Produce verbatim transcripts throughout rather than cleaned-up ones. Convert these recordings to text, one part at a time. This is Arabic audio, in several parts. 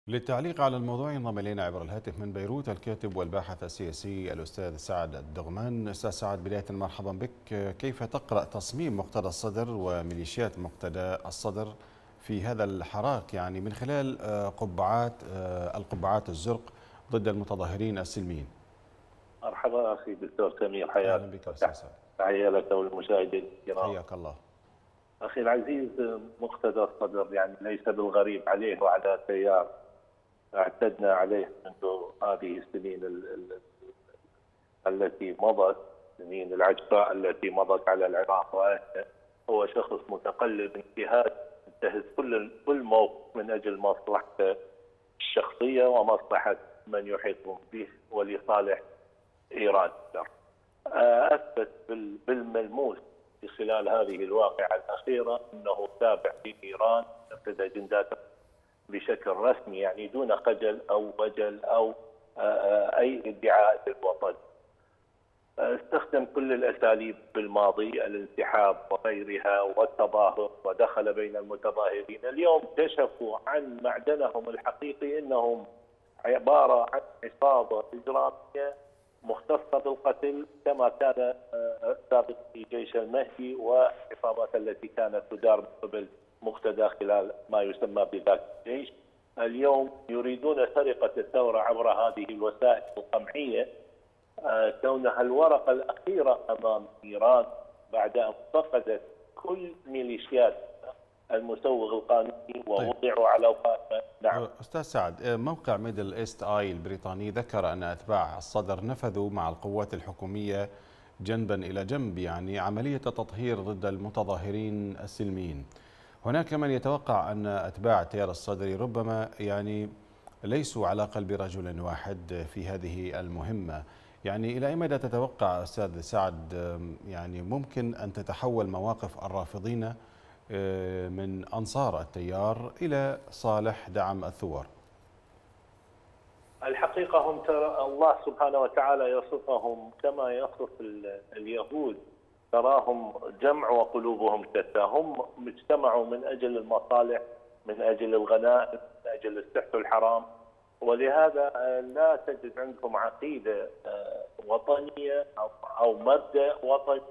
للتعليق على الموضوع ينضم الينا عبر الهاتف من بيروت الكاتب والباحث السياسي الاستاذ سعد الدغمان. استاذ سعد، بدايه مرحبا بك. كيف تقرا تصميم مقتدى الصدر وميليشيات مقتدى الصدر في هذا الحراك، يعني من خلال آه، قبعات آه، القبعات الزرق ضد المتظاهرين السلميين؟ مرحبا اخي دكتور سمير، اهلا حياك بك استاذ وتحية سعد. لك والمشاهدين الكرام. حياك الله. اخي العزيز، مقتدى الصدر يعني ليس بالغريب عليه وعلى تيار اعتدنا عليه منذ هذه السنين ال- ال- التي مضت، سنين العجفاء التي مضت على العراق. وأنه هو شخص متقلب انتهاز، ينتهز كل كل موقف من اجل مصلحته الشخصيه ومصلحه من يحيطهم به ولصالح ايران. اثبت بالملموس في خلال هذه الواقعه الاخيره انه تابع لايران، نفذ اجنداته بشكل رسمي، يعني دون خجل او وجل او اي ادعاء للوطن. استخدم كل الاساليب بالماضي، الانسحاب وغيرها والتظاهر، ودخل بين المتظاهرين. اليوم كشفوا عن معدنهم الحقيقي، انهم عباره عن عصابه اجراميه مختصه بالقتل، كما كان سابقا في جيش المهدي والعصابات التي كانت تدار من قبل مقتدى خلال ما يسمى بذاك الجيش. اليوم يريدون سرقه الثوره عبر هذه الوسائل القمعيه، كونها الورقة الأخيرة أمام إيران بعد أن فقدت كل ميليشيات المسوغ القانوني طيب ووضعوا على قائمة. نعم. استاذ سعد، موقع ميدل ايست اي البريطاني ذكر ان اتباع الصدر نفذوا مع القوات الحكوميه جنبا إلى جنب، يعني عملية تطهير ضد المتظاهرين السلميين. هناك من يتوقع أن أتباع التيار الصدري ربما يعني ليسوا على قلب رجل واحد في هذه المهمة. يعني إلى أي مدى تتوقع أستاذ سعد يعني ممكن أن تتحول مواقف الرافضين من أنصار التيار إلى صالح دعم الثوار؟ الحقيقة هم ترى الله سبحانه وتعالى يصفهم كما يصف اليهود، تراهم جمع وقلوبهم شتى. هم اجتمعوا من أجل المصالح، من أجل الغنائم، من أجل السحت الحرام، ولهذا لا تجد عندهم عقيدة وطنية أو مبدأ وطني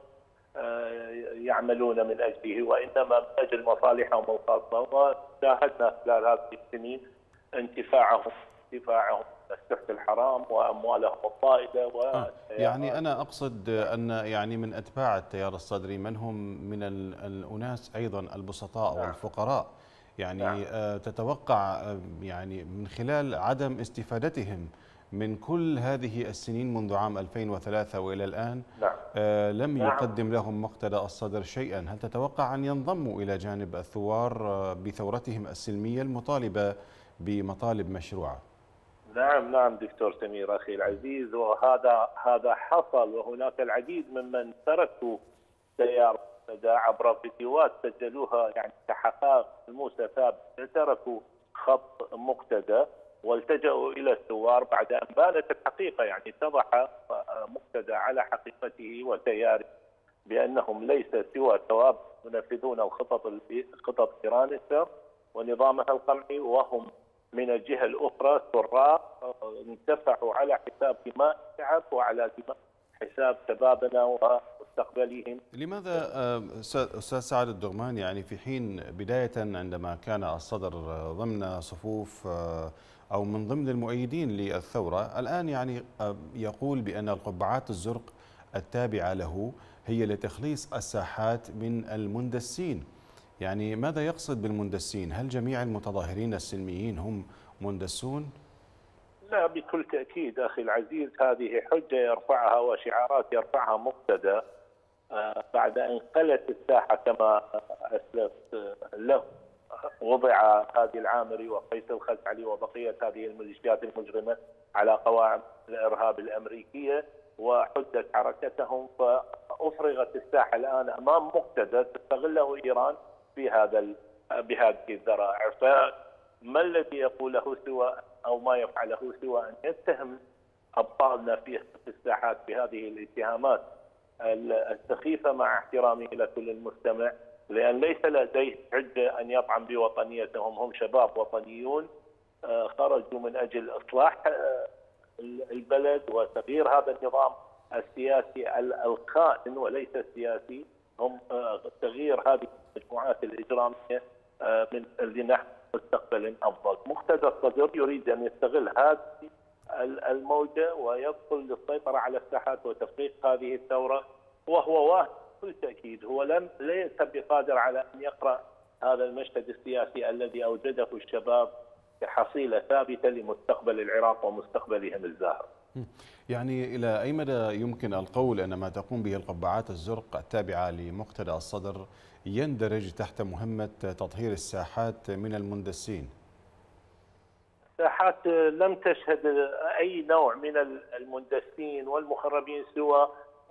يعملون من أجله، وإنما من أجل مصالحهم الخاصة. وشاهدنا خلال هذه السنين انتفاعهم انتفاعهم السحت الحرام وأموالهم الطائلة آه يعني والسيارات. أنا أقصد أن يعني من أتباع التيار الصدري من هم من الأناس أيضا البسطاء نعم. والفقراء، يعني نعم. آه تتوقع آه يعني من خلال عدم استفادتهم من كل هذه السنين منذ عام ألفين وثلاثة وإلى الآن نعم. آه لم نعم. يقدم لهم مقتدى الصدر شيئا، هل تتوقع أن ينضموا إلى جانب الثوار آه بثورتهم السلمية المطالبة بمطالب مشروعة؟ نعم. نعم دكتور سمير اخي العزيز، وهذا هذا حصل. وهناك العديد ممن تركوا تيار مقتدى عبر فيديوهات سجلوها، يعني كحقائق ملموسه ثابته، تركوا خط مقتدى والتجأوا الى الثوار بعد ان بانت الحقيقه، يعني اتضح مقتدى على حقيقته وتياره بانهم ليس سوى ثواب ينفذون الخطط خطط ايران السر ونظامها القمعي، وهم من الجهة الأخرى سراء انتفعوا على حساب دماء الشعب وعلى دماء حساب شبابنا ومستقبلهم. لماذا آه، أستاذ سعد الدغمان، يعني في حين بداية عندما كان الصدر ضمن صفوف آه، أو من ضمن المؤيدين للثورة، الآن يعني آه، يقول بأن القبعات الزرق التابعة له هي لتخليص الساحات من المندسين؟ يعني ماذا يقصد بالمندسين؟ هل جميع المتظاهرين السلميين هم مندسون؟ لا، بكل تأكيد أخي العزيز، هذه حجة يرفعها وشعارات يرفعها مقتدى آه، بعد أن خلت الساحة كما أسلفت له. وضع هادي العامري وقيس الخزعلي وبقية هذه الميليشيات المجرمة على قواعد الإرهاب الأمريكية وحدت حركتهم، فأفرغت الساحة الآن أمام مقتدى تستغله إيران في هذا بهذه الذرائع. فما الذي يقوله سوى أو ما يفعله سوى أن يتهم أبطالنا في الساحات بهذه الاتهامات السخيفة، مع احترامي إلى كل المستمع، لأن ليس لديه حجة أن يطعن بوطنيتهم. هم شباب وطنيون خرجوا من أجل إصلاح البلد وتغيير هذا النظام السياسي الخائن وليس السياسي، هم تغيير هذه المجموعات الإجرامية من لنحو مستقبل أفضل. مقتدى الصدر يريد أن يستغل هذه الموجة ويدخل للسيطرة على الساحات وتفقيق هذه الثورة، وهو واهب بكل تأكيد. هو لم ليس بقادر على أن يقرأ هذا المشهد السياسي الذي أوجده الشباب كحصيلة ثابتة لمستقبل العراق ومستقبلهم الزاهر. يعني إلى أي مدى يمكن القول أن ما تقوم به القبعات الزرق التابعة لمقتدى الصدر يندرج تحت مهمة تطهير الساحات من المندسين؟ الساحات لم تشهد أي نوع من المندسين والمخربين سوى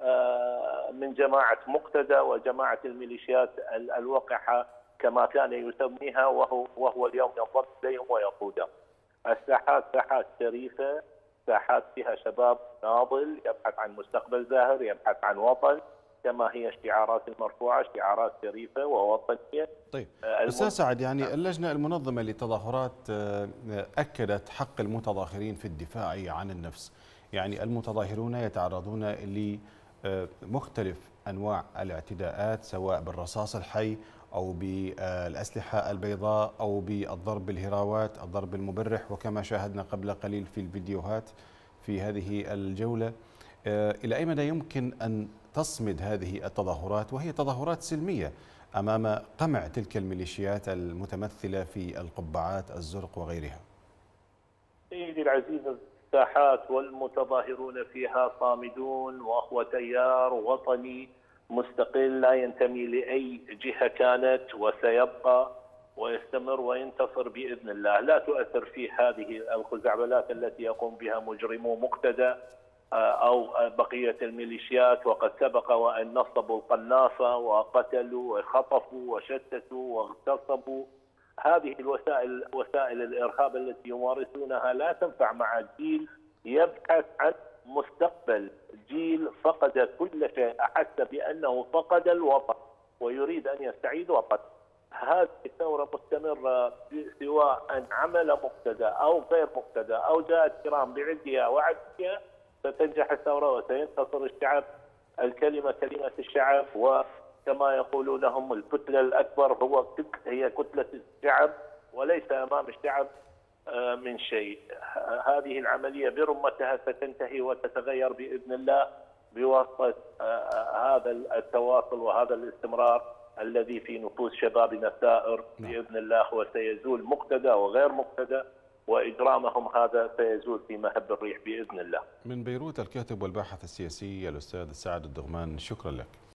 من جماعة مقتدى وجماعة الميليشيات الوقحة كما كان يسميها، وهو وهو اليوم ينضم إليهم ويقودهم. الساحات ساحات شريفة، ساحات فيها شباب ناضل يبحث عن مستقبل زاهر، يبحث عن وطن كما هي الشعارات المرفوعة، شعارات شريفة ووطنية. طيب أستاذ سعد، يعني اللجنة المنظمة للتظاهرات أكدت حق المتظاهرين في الدفاع عن النفس. يعني المتظاهرون يتعرضون لمختلف أنواع الاعتداءات سواء بالرصاص الحي أو بالأسلحة البيضاء أو بالضرب بالهراوات، الضرب المبرح، وكما شاهدنا قبل قليل في الفيديوهات في هذه الجولة. إلى أي مدى يمكن أن تصمد هذه التظاهرات وهي تظاهرات سلمية أمام قمع تلك الميليشيات المتمثلة في القبعات الزرق وغيرها؟ سيدي العزيز، الساحات والمتظاهرون فيها صامدون، وهو تيار وطني مستقل لا ينتمي لأي جهة كانت، وسيبقى ويستمر وينتصر بإذن الله. لا تؤثر فيه هذه الخزعبلات التي يقوم بها مجرمو مقتدى أو بقية الميليشيات، وقد سبق وأن نصبوا القناصة وقتلوا وخطفوا وشتتوا واغتصبوا. هذه الوسائل وسائل الإرهاب التي يمارسونها لا تنفع مع جيل يبحث عن مستقبل، جيل فقد كل شيء، أحس بأنه فقد الوطن ويريد أن يستعيد وطن. هذه الثورة مستمرة سواء أن عمل مقتدى أو غير مقتدى أو جاءت كرام بعدها وعدها، ستنجح الثورة وسينتصر الشعب. الكلمة كلمة الشعب، وكما يقولون هم الكتلة الأكبر هو هي كتلة الشعب، وليس أمام الشعب من شيء. هذه العملية برمتها ستنتهي وتتغير بإذن الله بواسطة هذا التواصل وهذا الاستمرار الذي في نفوس شبابنا الثائر بإذن الله، وسيزول مقتدى وغير مقتدى، وإجرامهم هذا سيزول في مهب الريح بإذن الله. من بيروت الكاتب والباحث السياسي الأستاذ سعد الدغمان، شكرا لك.